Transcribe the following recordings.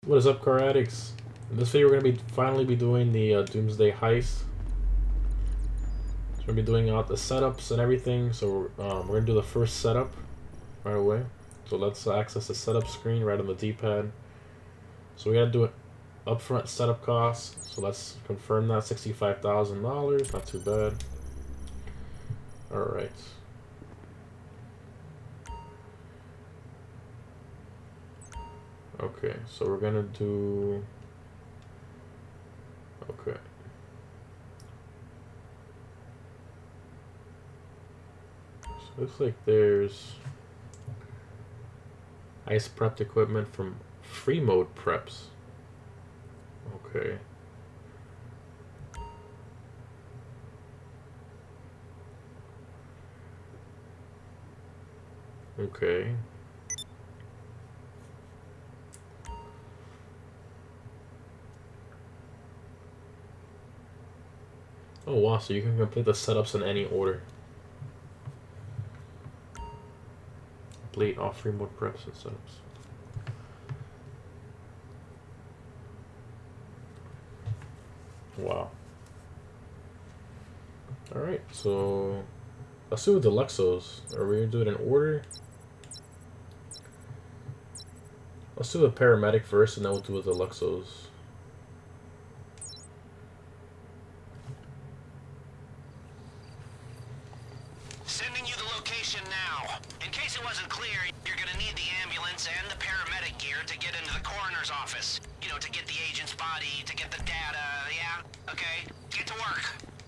What is up, car addicts? In this video, we're gonna be finally doing the Doomsday Heist. So we're gonna be doing out the setups and everything. So we're gonna do the first setup right away. So let's access the setup screen right on the D-pad. So we gotta do it upfront setup costs. So let's confirm that $65,000. Not too bad. All right. Okay, so we're gonna do. Okay. So looks like there's ice prepped equipment from free mode preps. Okay. Okay. Oh wow, so you can complete the setups in any order. Complete all free mode preps and setups. Wow. Alright, so let's do the Deluxos. Are we gonna do it in order? Let's do the paramedic first and then we'll do the Deluxos. Sending you the location now. In case it wasn't clear, you're gonna need the ambulance and the paramedic gear to get into the coroner's office. You know, to get the agent's body, to get the data, yeah? Okay, get to work.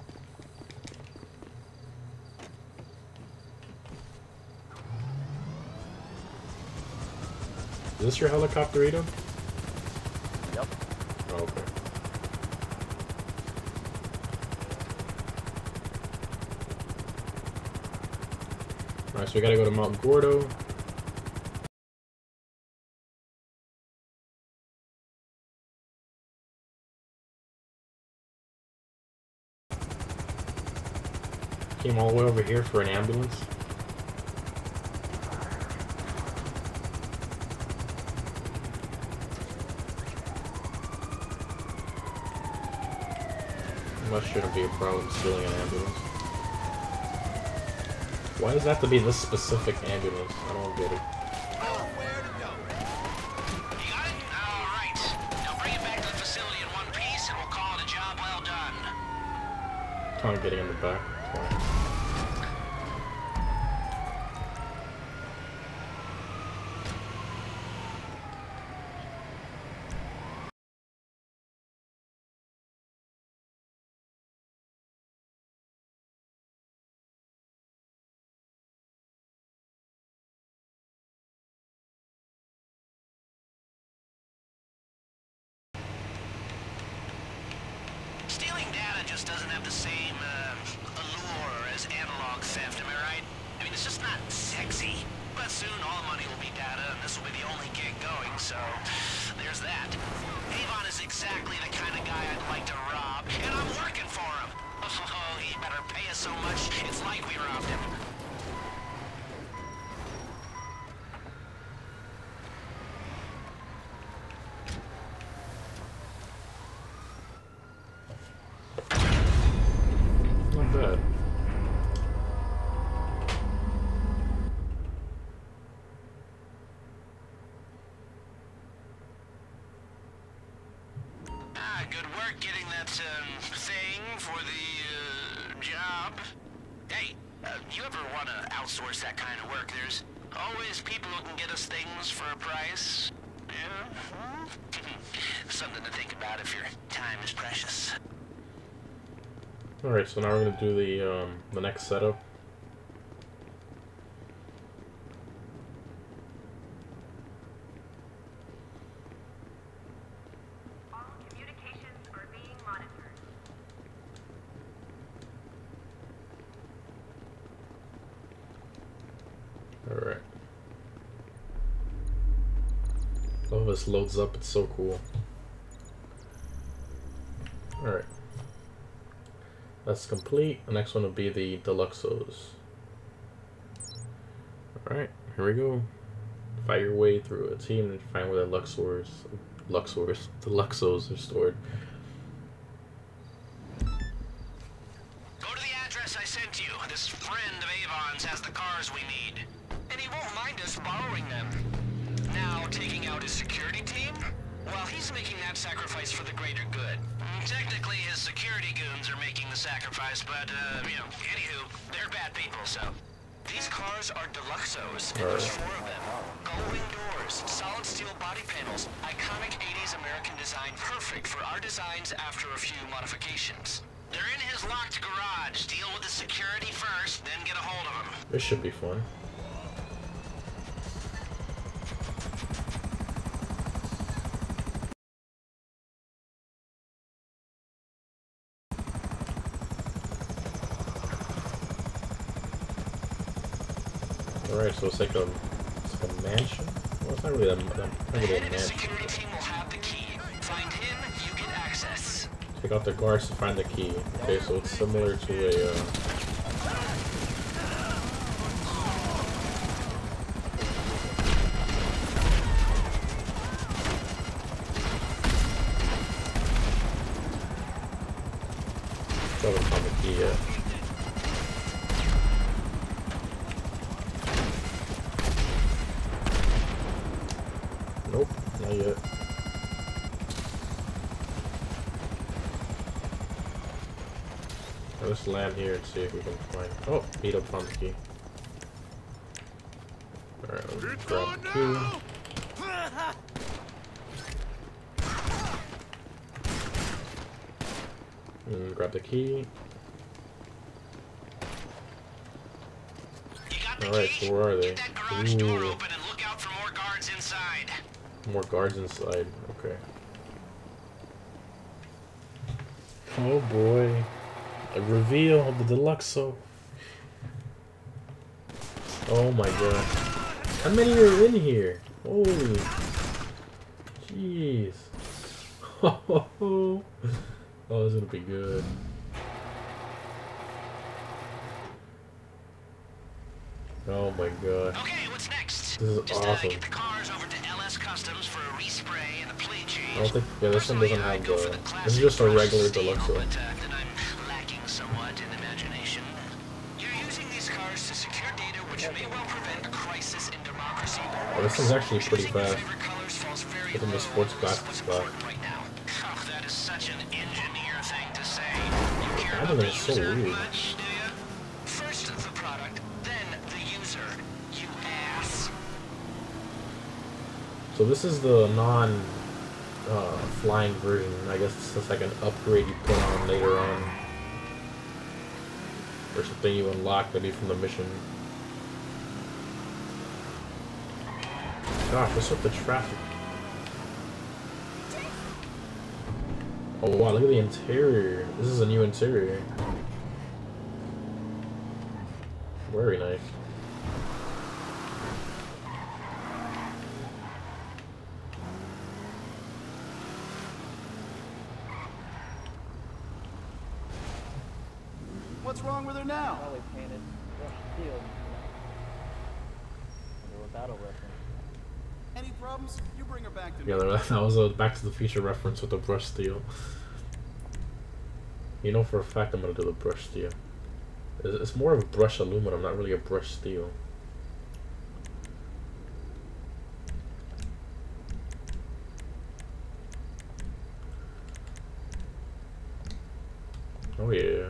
Is this your helicopter, Rito? Yep. Oh, okay. Alright, so we gotta go to Mount Gordo. Came all the way over here for an ambulance. That shouldn't be a problem stealing an ambulance. Why does it have to be this specific ambulance? I don't get it. Where to go? You got it? All right. Now bring it back to the facility in one piece, and we'll call it a job well done. Kind of getting in the back. Fine. Stealing data just doesn't have the same allure as analog theft, am I right? I mean, it's just not sexy. But soon all money will be data, and this will be the only gig going, so there's that. Avon is exactly the kind of guy I'd like to rob, and I'm working for him. Oh, he better pay us so much, it's like we robbed him. Not bad. Ah, good work getting that thing for the job. Hey, you ever want to outsource that kind of work? There's always people who can get us things for a price. Yeah? Something to think about if your time is precious. Alright, so now we're gonna do the next setup. All communications are being monitored. Alright. Love how this loads up, it's so cool. Alright. That's complete. The next one will be the Deluxos. Alright, here we go. Fight your way through a team and find where the Luxor is. Luxors. The Luxos are stored. Go to the address I sent you. This friend of Avon's has the cars we need. And he won't mind us borrowing them. Now, taking out his security team? Well, he's making that sacrifice for the greater good. Technically, his security goons are making the sacrifice, but, anywho, they're bad people, so... These cars are Deluxos, and there's 4 of them. Gull-wing doors, solid steel body panels, iconic 80s American design, perfect for our designs after a few modifications. They're in his locked garage. Deal with the security first, then get a hold of him. This should be fun. Alright, so it's like a mansion? Well, it's not really not really a The mansion. security team will have the key. Find him, you get access. Take out the guards to find the key. Okay, so it's similar to a, still haven't found the key yet. Nope, not yet. Let's land here and see if we can find. Oh, beat up on the key. Alright, let's grab the key. Grab the key. Alright, so where are they? Get that garage door Ooh, open and look out for more guards inside. more guards inside. Okay. Oh boy. A reveal of the Deluxo. Oh my god. How many are in here? Holy. Jeez. Oh, this is gonna be good. Oh my god. Okay, what's next? This is Just awesome. get the cars over to LS Customs for a respray and a plate change. I don't think, yeah, this one doesn't have Personally, I'd go for the, this is classic just a brushed regular steel, Deluxo. But then I'm lacking somewhat in imagination. You're using these cars to secure data which may well prevent a crisis in democracy. Oh, this one's actually pretty Choosing your fast. favorite colors falls very Within the low sports on class what's spot. important right now. Oh, that is such an engineer thing to say. You care I about think the it's so user weird. much, do you? First the product, then the user. You ass. So this is the non flying version. I guess it's just like an upgrade you put on later on. Or something you unlock maybe from the mission. Gosh, what's up with the traffic? Oh wow, look at the interior. This is a new interior. Very nice. What's wrong with her now? Probably painted brushed steel. Under a battle reference. Any problems? You bring her back to me. Yeah, that was a Back to the Future reference with the brush steel. You know for a fact I'm gonna do the brush steel. It's more of a brush aluminum, not really a brush steel. Oh yeah.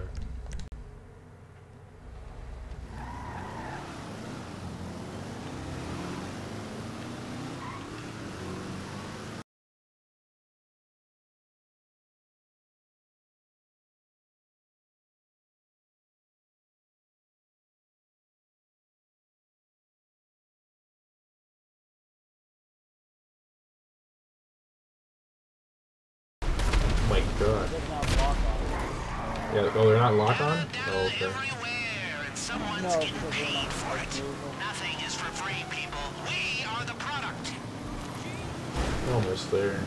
Oh my god. Doesn't have lock on. Yeah, oh, they're not lock on? Data Oh, okay. everywhere, and someone's No, getting because they're paid not for it. movable. Nothing is for free, people. We are the product. Almost there.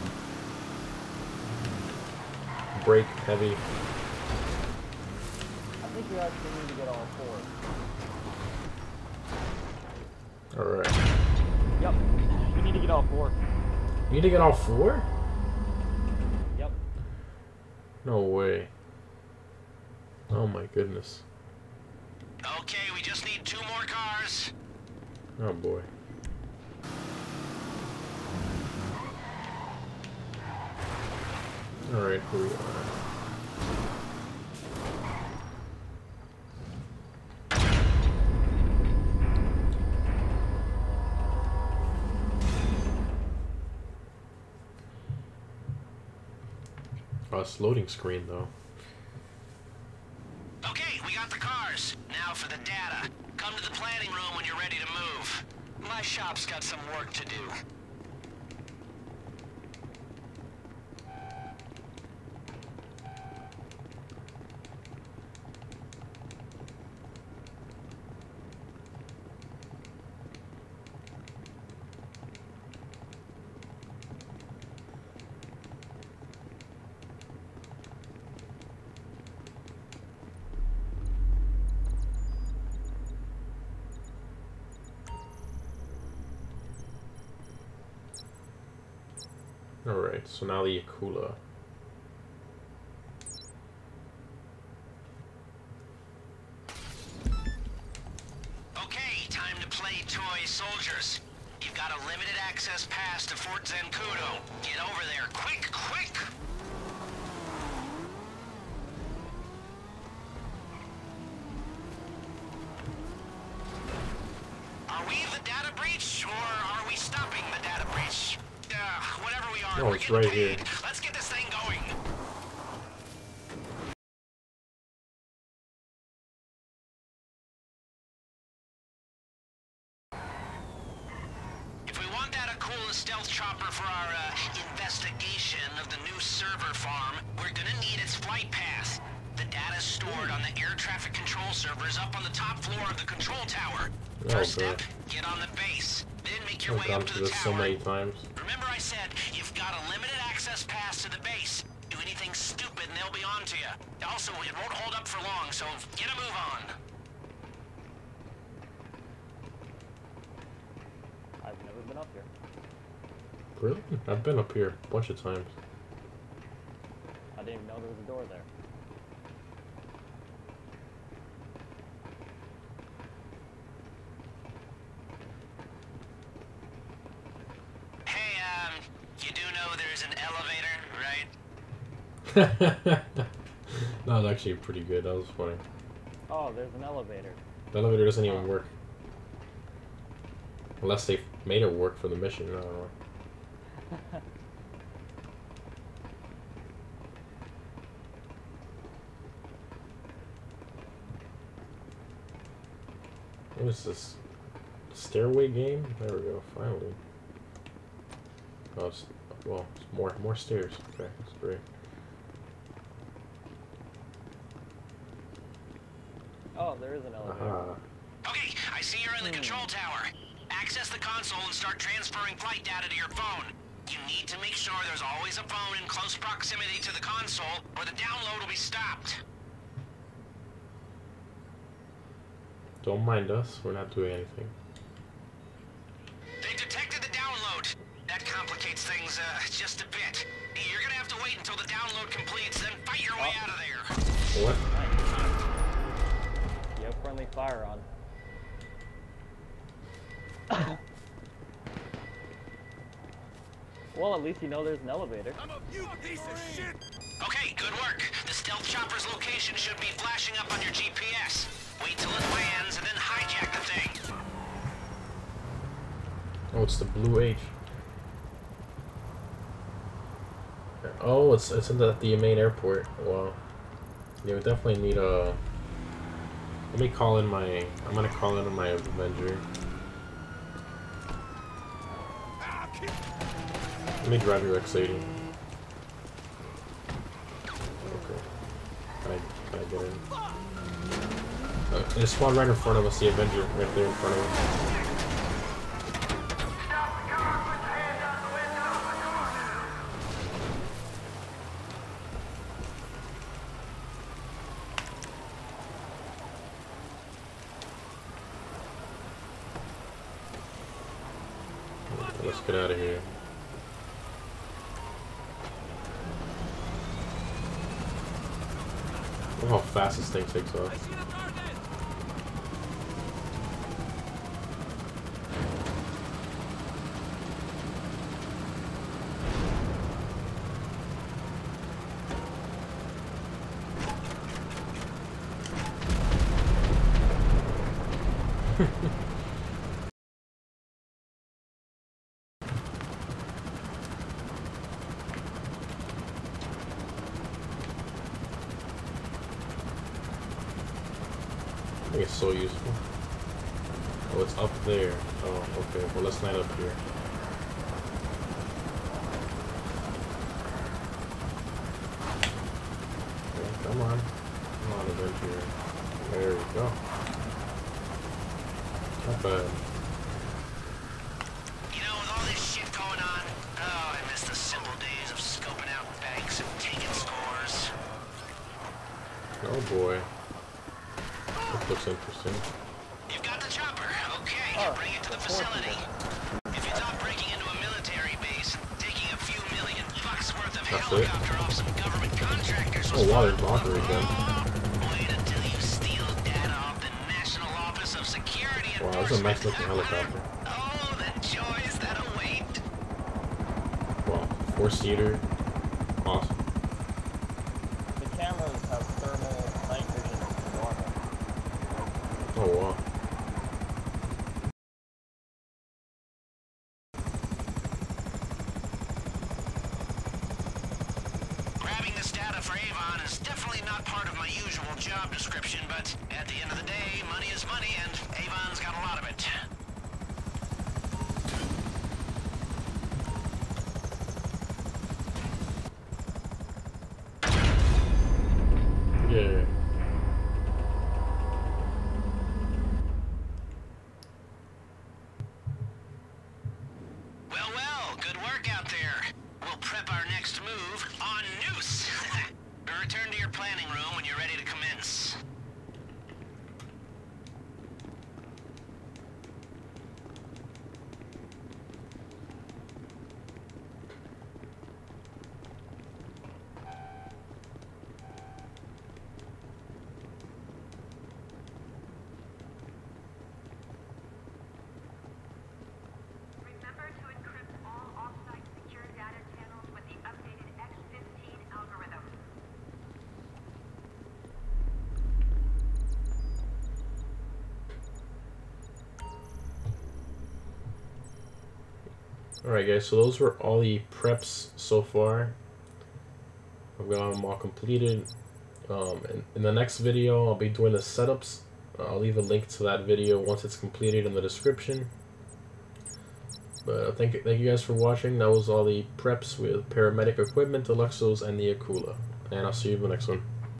Brake heavy. I think you actually need to get all 4. Alright. Yep. We need to get all 4. You need to get all 4? Yep. No way. Oh my goodness. Okay, we just need 2 more cars. Oh boy. Alright, here we are. Oh, it's loading screen though. Okay, we got the cars. Now for the data. Come to the planning room when you're ready to move. My shop's got some work to do. Alright, so now the Yakula. Okay, time to play toy soldiers. You've got a limited access pass to Fort Zancudo. Get over there, quick, quick! Are we the data breach, or are we stopping the data breach? Whatever we are, No, we're it's getting right here. paid. Let's get this thing going. If we want that Akula stealth chopper for our investigation of the new server farm, we're gonna need its flight path. The data's stored on the air traffic control servers up on the top floor of the control tower. First Okay. step, get on the base. Then make your I've way gone up to through the this so tower. many times. Remember I said, you've got a limited access pass to the base. Do anything stupid and they'll be on to you. Also, it won't hold up for long, so get a move on. I've never been up here. Really? I've been up here a bunch of times. I didn't even know there was a door there. Hey, you do know there's an elevator, right? That was actually pretty good. That was funny. Oh, there's an elevator. The elevator doesn't even work. Unless they made it work for the mission. I don't know. What is this? Stairway game? There we go, finally. Oh, it's, well, it's more stairs. Okay, that's great. Oh, there is an elevator. Aha. Okay, I see you're in the control tower. Access the console and start transferring flight data to your phone. You need to make sure there's always a phone in close proximity to the console, or the download will be stopped. Don't mind us, we're not doing anything. They detected the download. That complicates things just a bit. You're gonna have to wait until the download completes, then fight your way out of there. What? You have friendly fire on. Well, at least you know there's an elevator. Okay, good work. The stealth chopper's location should be flashing up on your GPS. Wait till it lands and then hijack the thing. Oh, it's the Blue H. Oh, it's in the main airport. Wow. Yeah, we definitely need a. Let me call in my. I'm gonna call in my Avenger. Let me drive your X80. Okay. Can I get in? It spawned right in front of us, the Avenger, right there in front of us. Let's get out of here. Look how fast this thing takes off. I think it's so useful. Oh, it's up there. Oh, okay. Well, let's land up here. Okay, come on. Come on, adventure. There we go. Not bad. You know, with all this shit going on, oh, I miss the simple days of scoping out banks and taking scores. Oh boy. This looks interesting. You've got the chopper. Okay, bring it to the facility. If you thought breaking into a military base and taking a few $million worth of That's it. helicopter off some government contractors was Oh wow, there's laundry again. wait until you steal data off the National Office of Security Wow, this is a nice looking Enforcement. helicopter. Oh, the joys that await. Wow, 4-seater. Awesome. The cameras have thermal night vision normal. Oh wow. Grabbing this data for Avon is definitely not part of my usual job description, but at the end of the day, money is money, and Avon's got a lot of it. Yeah. Well, well, good work out there. We'll prep our next move on Noose. Return to your planning room when you're ready to commence. Remember to encrypt all off-site secure data channels with the updated X15 algorithm. Alright guys, so those were all the preps so far. I've got them all completed. And in the next video, I'll be doing the setups. I'll leave a link to that video once it's completed in the description. But thank you guys for watching. That was all the preps with paramedic equipment, Deluxos, and the Akula. And I'll see you in the next one.